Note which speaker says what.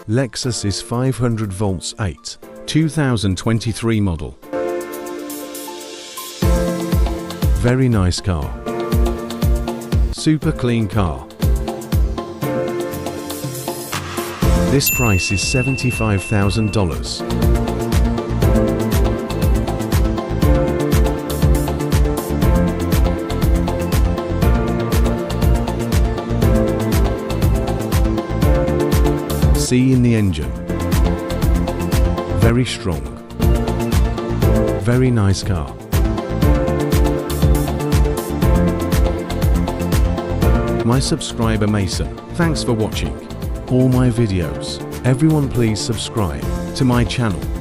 Speaker 1: Lexus Is 500 volts 8, 2023 model. Very nice car. Super clean car. This price is $75,000. See in the engine. Very strong. Very nice car. My subscriber Mason, thanks for watching all my videos. Everyone please subscribe to my channel.